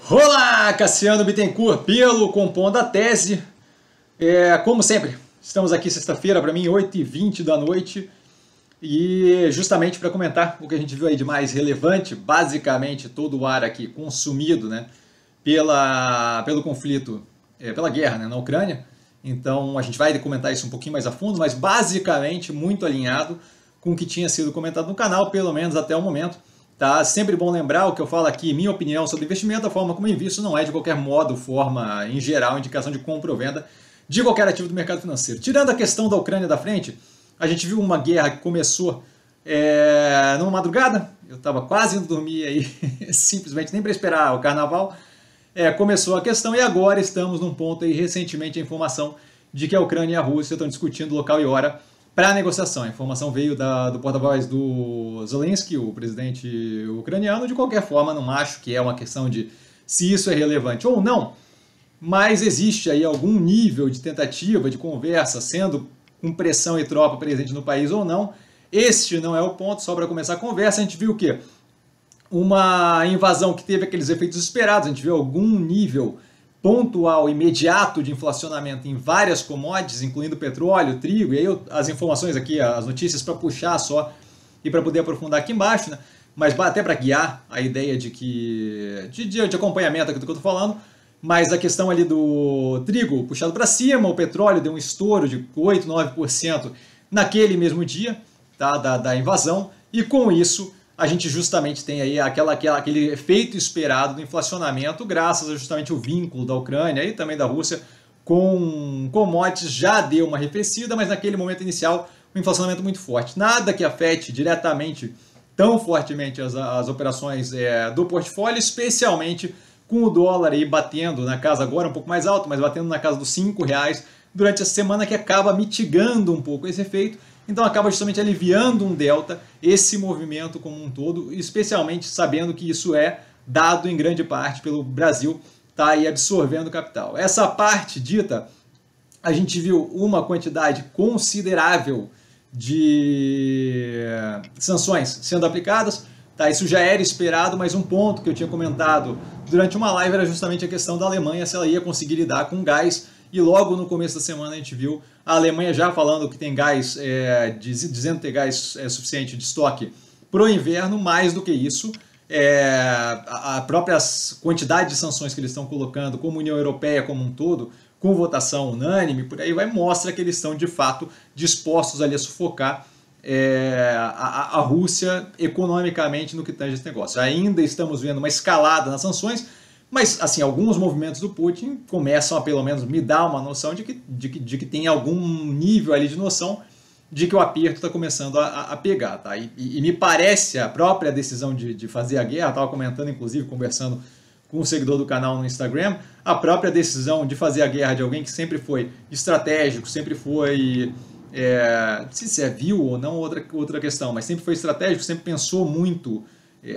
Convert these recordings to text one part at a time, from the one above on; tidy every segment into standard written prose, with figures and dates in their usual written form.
Olá, Cassiano Bittencourt, pelo Compondo a Tese. Como sempre, estamos aqui sexta-feira, para mim, 8h20 da noite, e justamente para comentar o que a gente viu aí de mais relevante, basicamente todo o ar aqui consumido, né, pelo conflito, pela guerra, né, na Ucrânia. Então a gente vai comentar isso um pouquinho mais a fundo, mas basicamente muito alinhado com o que tinha sido comentado no canal, pelo menos até o momento. Tá? Sempre bom lembrar o que eu falo aqui, minha opinião sobre investimento, a forma como eu invisto não é de qualquer modo, forma, em geral, indicação de compra ou venda de qualquer ativo do mercado financeiro. Tirando a questão da Ucrânia da frente, a gente viu uma guerra que começou numa madrugada, eu estava quase indo dormir aí, simplesmente nem para esperar o carnaval, começou a questão e agora estamos num ponto aí, recentemente, a informação de que a Ucrânia e a Rússia estão discutindo local e hora para a negociação. A informação veio do porta-voz do Zelensky, o presidente ucraniano. De qualquer forma, não acho que é uma questão de se isso é relevante ou não, mas existe aí algum nível de tentativa de conversa, sendo com pressão e tropa presente no país ou não. Este não é o ponto. Só para começar a conversa, a gente viu o quê? Uma invasão que teve aqueles efeitos esperados. A gente viu algum nível pontual, imediato de inflacionamento em várias commodities, incluindo petróleo, trigo, e aí as informações aqui, as notícias para puxar só e para poder aprofundar aqui embaixo, né? Mas até para guiar a ideia de acompanhamento aqui do que eu estou falando, mas a questão ali do trigo puxado para cima, o petróleo deu um estouro de 8, 9% naquele mesmo dia, tá, da invasão, e com isso a gente justamente tem aí aquele efeito esperado do inflacionamento, graças a justamente o vínculo da Ucrânia e também da Rússia com commodities. Já deu uma arrefecida, mas naquele momento inicial um inflacionamento muito forte. Nada que afete diretamente, tão fortemente as operações do portfólio, especialmente com o dólar aí batendo na casa, agora um pouco mais alto, mas batendo na casa dos R$5 durante a semana, que acaba mitigando um pouco esse efeito. Então acaba justamente aliviando um delta, esse movimento como um todo, especialmente sabendo que isso é dado em grande parte pelo Brasil tá aí absorvendo capital. Essa parte dita, a gente viu uma quantidade considerável de sanções sendo aplicadas. Tá, isso já era esperado, mas um ponto que eu tinha comentado durante uma live era justamente a questão da Alemanha, se ela ia conseguir lidar com gás. E logo no começo da semana a gente viu a Alemanha já falando que tem gás, dizendo ter gás suficiente de estoque para o inverno. Mais do que isso, a própria quantidade de sanções que eles estão colocando, como União Europeia como um todo, com votação unânime, por aí vai, mostra que eles estão de fato dispostos ali a sufocar a Rússia economicamente no que tange esse negócio. Ainda estamos vendo uma escalada nas sanções, mas, assim, alguns movimentos do Putin começam a, pelo menos, me dar uma noção de que tem algum nível ali de noção de que o aperto está começando a pegar. Tá? E me parece a própria decisão de fazer a guerra, estava comentando, inclusive, conversando com um seguidor do canal no Instagram, a própria decisão de fazer a guerra de alguém que sempre foi estratégico, sempre foi, não sei se viu ou não, outra questão, mas sempre foi estratégico, sempre pensou muito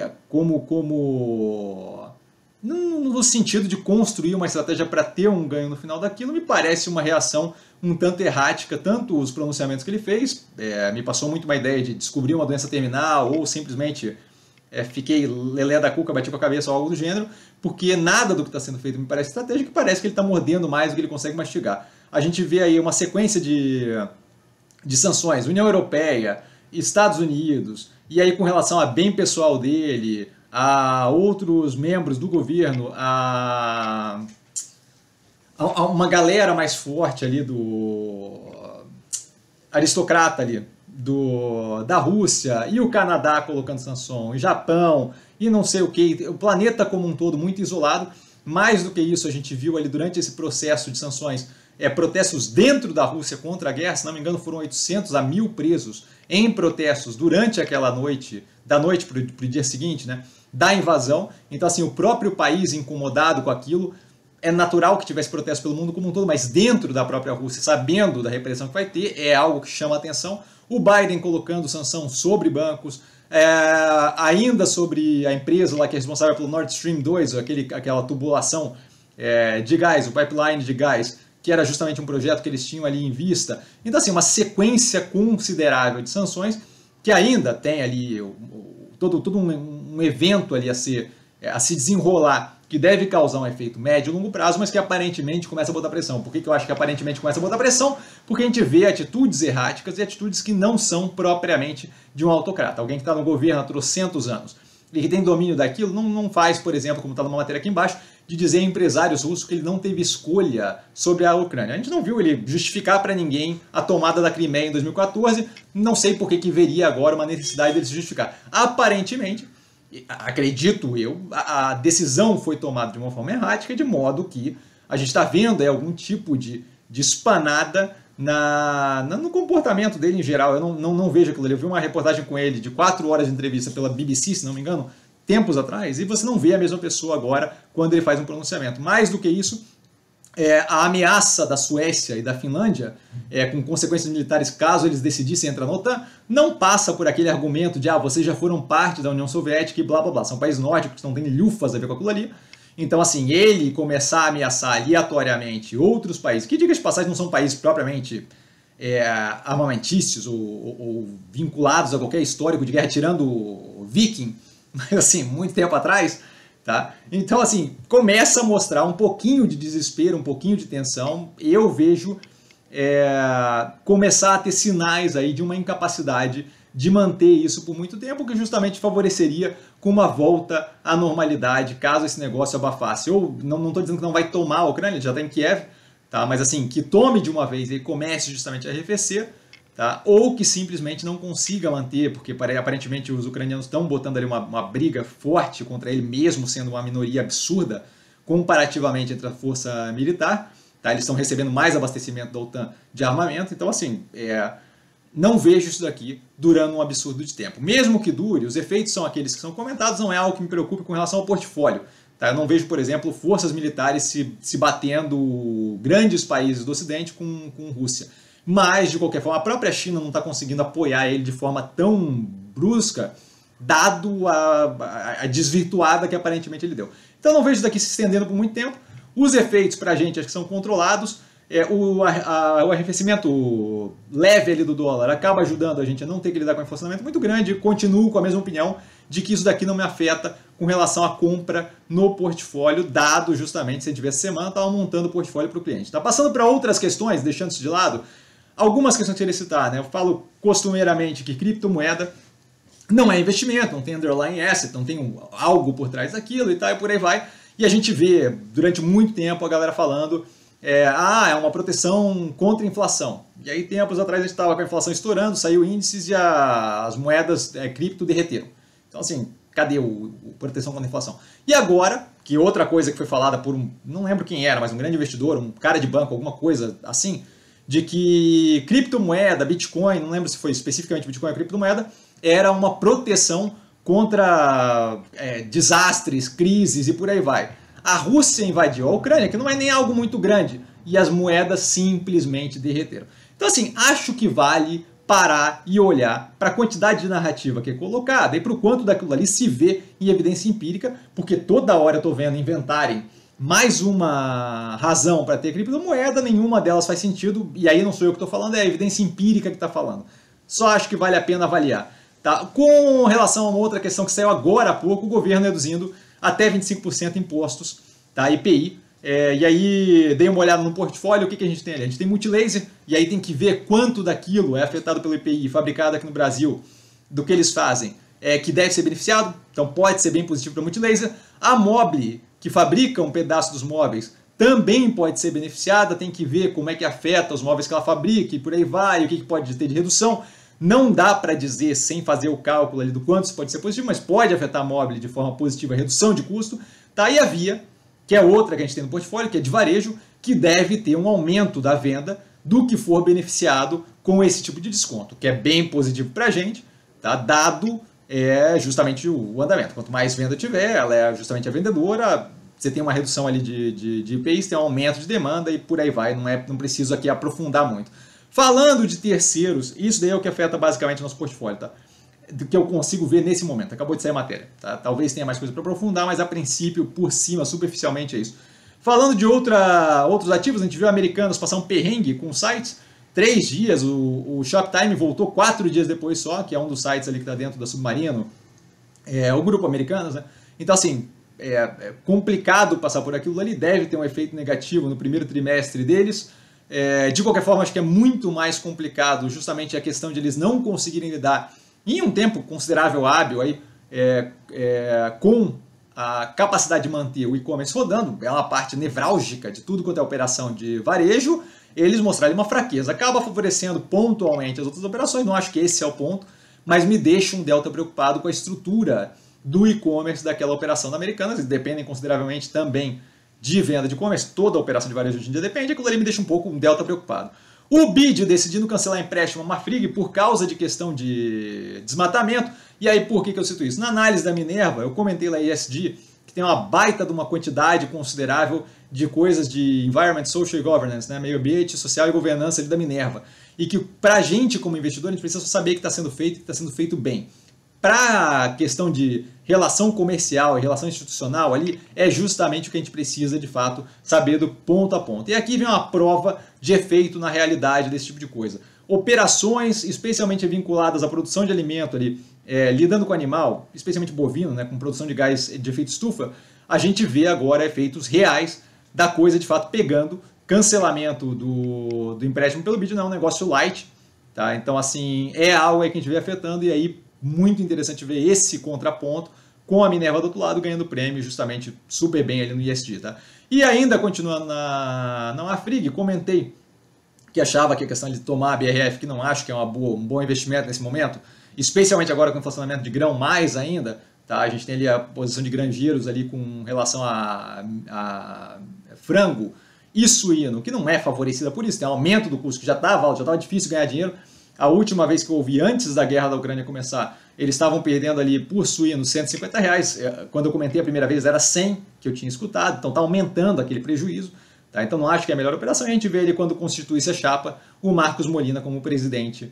no sentido de construir uma estratégia para ter um ganho no final daquilo. Me parece uma reação um tanto errática, tanto os pronunciamentos que ele fez, me passou muito uma ideia de descobrir uma doença terminal ou simplesmente fiquei lelé da cuca, bati com a cabeça ou algo do gênero, porque nada do que está sendo feito me parece estratégico, parece que ele está mordendo mais do que ele consegue mastigar. A gente vê aí uma sequência de sanções, União Europeia, Estados Unidos, e aí com relação a bem pessoal dele, a outros membros do governo, a uma galera mais forte ali do aristocrata ali da Rússia, e o Canadá colocando sanções, Japão e não sei o que, o planeta como um todo muito isolado. Mais do que isso, a gente viu ali durante esse processo de sanções protestos dentro da Rússia contra a guerra. Se não me engano, foram 800 a 1.000 presos em protestos durante aquela noite, da noite para o dia seguinte, né, da invasão. Então, assim, o próprio país incomodado com aquilo, é natural que tivesse protesto pelo mundo como um todo, mas dentro da própria Rússia, sabendo da repressão que vai ter, é algo que chama a atenção. O Biden colocando sanção sobre bancos, ainda sobre a empresa lá que é responsável pelo Nord Stream 2, aquela tubulação de gás, o pipeline de gás, que era justamente um projeto que eles tinham ali em vista. Então, assim, uma sequência considerável de sanções que ainda tem ali todo um evento ali a ser a se desenrolar, que deve causar um efeito médio e longo prazo, mas que aparentemente começa a botar pressão. Por que eu acho que aparentemente começa a botar pressão? Porque a gente vê atitudes erráticas e atitudes que não são propriamente de um autocrata. Alguém que está no governo há trocentos anos e que tem domínio daquilo, não faz, por exemplo, como está numa matéria aqui embaixo, de dizer a empresários russos que ele não teve escolha sobre a Ucrânia. A gente não viu ele justificar para ninguém a tomada da Crimeia em 2014, não sei por que veria agora uma necessidade dele se justificar. Aparentemente, acredito eu, a decisão foi tomada de uma forma errática, de modo que a gente está vendo algum tipo de espanada no comportamento dele em geral. Eu não vejo aquilo ali. Eu vi uma reportagem com ele de 4 horas de entrevista pela BBC, se não me engano, tempos atrás, e você não vê a mesma pessoa agora quando ele faz um pronunciamento. Mais do que isso, a ameaça da Suécia e da Finlândia, com consequências militares caso eles decidissem entrar na OTAN, não passa por aquele argumento de vocês já foram parte da União Soviética e blá blá blá. São países nórdicos que não têm lufas a ver com aquilo ali. Então, assim, ele começar a ameaçar aleatoriamente outros países, que, diga de passagem, não são países propriamente armamentícios ou vinculados a qualquer histórico de guerra, tirando o Viking, mas assim, muito tempo atrás, tá? Então, assim, começa a mostrar um pouquinho de desespero, um pouquinho de tensão. Eu vejo começar a ter sinais aí de uma incapacidade de manter isso por muito tempo, que justamente favoreceria com uma volta à normalidade, caso esse negócio abafasse. Eu não estou dizendo que não vai tomar a Ucrânia, já está em Kiev, tá? Mas assim, que tome de uma vez e comece justamente a arrefecer, tá? Ou que simplesmente não consiga manter, porque aparentemente os ucranianos estão botando ali uma briga forte contra ele, mesmo sendo uma minoria absurda comparativamente entre a força militar, tá? Eles estão recebendo mais abastecimento da OTAN de armamento, então assim, não vejo isso daqui durando um absurdo de tempo. Mesmo que dure, os efeitos são aqueles que são comentados, não é algo que me preocupe com relação ao portfólio. Tá? Eu não vejo, por exemplo, forças militares se batendo grandes países do Ocidente com Rússia. Mas, de qualquer forma, a própria China não está conseguindo apoiar ele de forma tão brusca, dado a desvirtuada que aparentemente ele deu. Então não vejo isso daqui se estendendo por muito tempo. Os efeitos para a gente acho que são controlados. O arrefecimento leve ali do dólar acaba ajudando a gente a não ter que lidar com um inflacionamento muito grande. Continuo com a mesma opinião de que isso daqui não me afeta com relação à compra no portfólio, dado justamente, se a gente tivesse semana, estava montando o portfólio para o cliente. Tá passando para outras questões, deixando isso de lado, algumas questões que eu queria citar, né? Eu falo costumeiramente que criptomoeda não é investimento, não tem underlying asset, não tem algo por trás daquilo e tal, e por aí vai. E a gente vê durante muito tempo a galera falando é uma proteção contra a inflação. E aí, tempos atrás, a gente estava com a inflação estourando, saiu índices e as moedas cripto derreteram. Então, assim, cadê o proteção contra a inflação? E agora, que outra coisa que foi falada por não lembro quem era, mas um grande investidor, um cara de banco, alguma coisa assim, de que criptomoeda, Bitcoin, não lembro se foi especificamente Bitcoin ou criptomoeda, era uma proteção contra desastres, crises e por aí vai. A Rússia invadiu a Ucrânia, que não é nem algo muito grande, e as moedas simplesmente derreteram. Então, assim, acho que vale parar e olhar para a quantidade de narrativa que é colocada e para o quanto daquilo ali se vê em evidência empírica, porque toda hora eu estou vendo inventarem mais uma razão para ter criptomoeda, nenhuma delas faz sentido, e aí não sou eu que estou falando, é a evidência empírica que está falando. Só acho que vale a pena avaliar. Tá? Com relação a uma outra questão que saiu agora há pouco, o governo reduzindo até 25% impostos, tá? IPI. E aí dei uma olhada no portfólio, o que a gente tem ali? A gente tem Multilaser, e aí tem que ver quanto daquilo é afetado pelo IPI, fabricado aqui no Brasil, do que eles fazem, que deve ser beneficiado, então pode ser bem positivo para a Multilaser. A Mobile, que fabrica um pedaço dos móveis, também pode ser beneficiada, tem que ver como é que afeta os móveis que ela fabrica e por aí vai, o que pode ter de redução. Não dá para dizer, sem fazer o cálculo ali do quanto isso pode ser positivo, mas pode afetar a Mobile de forma positiva, a redução de custo. Tá? E a Via, que é outra que a gente tem no portfólio, que é de varejo, que deve ter um aumento da venda do que for beneficiado com esse tipo de desconto, que é bem positivo para a gente, tá? Dado justamente o andamento. Quanto mais venda tiver, ela é justamente a vendedora, você tem uma redução ali de IPIs, tem um aumento de demanda e por aí vai, não preciso aqui aprofundar muito. Falando de terceiros, isso daí é o que afeta basicamente o nosso portfólio, tá? Do que eu consigo ver nesse momento. Acabou de sair a matéria, tá? Talvez tenha mais coisa para aprofundar, mas a princípio, por cima, superficialmente é isso. Falando de outros ativos, a gente viu americanos passar um perrengue com sites. 3 dias, o Shoptime voltou 4 dias depois só, que é um dos sites ali que está dentro da Submarino, o grupo Americanos, né? Então, assim, complicado passar por aquilo ali, deve ter um efeito negativo no primeiro trimestre deles. De qualquer forma, acho que é muito mais complicado justamente a questão de eles não conseguirem lidar em um tempo considerável hábil aí, com a capacidade de manter o e-commerce rodando. É uma parte nevrálgica de tudo quanto é operação de varejo. Eles mostrarem uma fraqueza. Acaba favorecendo pontualmente as outras operações, não acho que esse é o ponto, mas me deixa um delta preocupado com a estrutura do e-commerce daquela operação da Americanas. Eles dependem consideravelmente também de venda de e-commerce, toda a operação de varejo hoje em dia depende, aquilo ali me deixa um delta preocupado. O BID decidindo cancelar empréstimo a Marfrig por causa de questão de desmatamento. E aí por que eu cito isso? Na análise da Minerva, eu comentei lá ESG, que tem uma baita de uma quantidade considerável de coisas de Environment, Social e Governance, né? Meio ambiente, social e governança ali da Minerva. E que pra gente como investidor, a gente precisa saber que está sendo feito e que está sendo feito bem. Para a questão de relação comercial e relação institucional ali, é justamente o que a gente precisa, de fato, saber do ponto a ponto. E aqui vem uma prova de efeito na realidade desse tipo de coisa. Operações, especialmente vinculadas à produção de alimento ali, lidando com animal, especialmente bovino, né, com produção de gás de efeito estufa, a gente vê agora efeitos reais da coisa, de fato, pegando. Cancelamento do empréstimo pelo BID não é um negócio light, tá? Então, assim, é algo aí que a gente vê afetando, e aí muito interessante ver esse contraponto com a Minerva do outro lado ganhando prêmio justamente super bem ali no ESG, tá? E ainda continuando na Marfrig, comentei que achava que a questão de tomar a BRF, que não acho que é um bom investimento nesse momento, especialmente agora com o inflacionamento de grão mais ainda, tá? A gente tem ali a posição de granjeiros ali com relação a frango e suíno, que não é favorecida por isso, tem um aumento do custo que já estava alto, já estava difícil ganhar dinheiro. A última vez que eu ouvi, antes da guerra da Ucrânia começar, eles estavam perdendo ali por suíno R$150. Quando eu comentei a primeira vez era 100 que eu tinha escutado, então está aumentando aquele prejuízo. Tá? Então não acho que é a melhor operação. A gente vê ele quando constitui-se a chapa, o Marcos Molina como presidente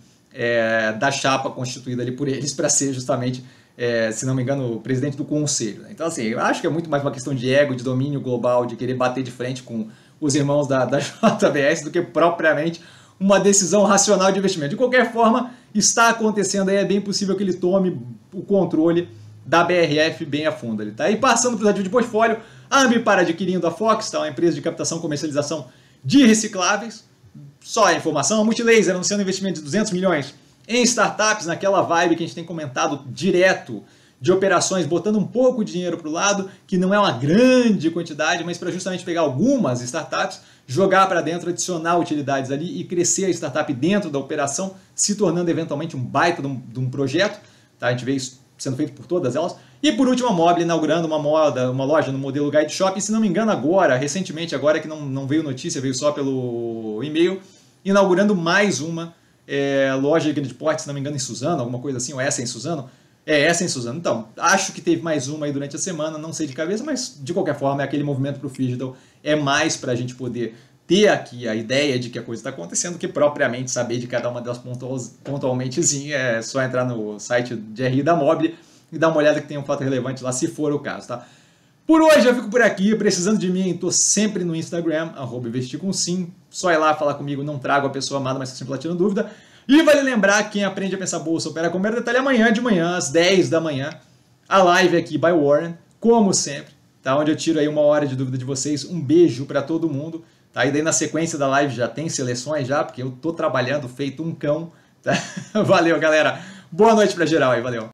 da chapa constituída ali por eles para ser justamente, se não me engano, o presidente do conselho. Né? Então assim, eu acho que é muito mais uma questão de ego, de domínio global, de querer bater de frente com os irmãos da JBS do que propriamente uma decisão racional de investimento. De qualquer forma, está acontecendo aí, é bem possível que ele tome o controle da BRF bem a fundo. Ali, tá? E passando para os ativos de portfólio, a Ambipar adquirindo a Fox, tá? Uma empresa de captação e comercialização de recicláveis. Só a informação, a Multilaser anunciando investimento de 200 milhões em startups, naquela vibe que a gente tem comentado direto, de operações botando um pouco de dinheiro para o lado, que não é uma grande quantidade, mas para justamente pegar algumas startups, jogar para dentro, adicionar utilidades ali e crescer a startup dentro da operação, se tornando eventualmente um baita de um projeto. Tá? A gente vê isso sendo feito por todas elas. E por último, a Mobile inaugurando uma loja no modelo Guide Shop, e se não me engano agora, recentemente, agora que não veio notícia, veio só pelo e-mail, inaugurando mais uma loja de grande porte, se não me engano em Suzano, alguma coisa assim, ou essa em Suzano. Essa em Suzano. Então, acho que teve mais uma aí durante a semana, não sei de cabeça, mas de qualquer forma é aquele movimento para o Phygital, é mais para a gente poder ter aqui a ideia de que a coisa está acontecendo, que propriamente saber de cada uma delas pontualmente, sim, é só entrar no site de RI da Mobile e dar uma olhada que tem um fato relevante lá, se for o caso, tá? Por hoje eu fico por aqui, precisando de mim, estou sempre no Instagram, @investircomsim, só ir lá falar comigo, não trago a pessoa amada, mas estou sempre lá tirando dúvida. E vale lembrar, quem aprende a pensar bolsa opera com o mero detalhe, amanhã de manhã, às 10 da manhã, a live aqui by Warren, como sempre, tá? Onde eu tiro aí 1 hora de dúvida de vocês. Um beijo para todo mundo, tá? E daí na sequência da live já tem seleções já, porque eu tô trabalhando feito um cão, tá? Valeu, galera. Boa noite para geral aí, valeu.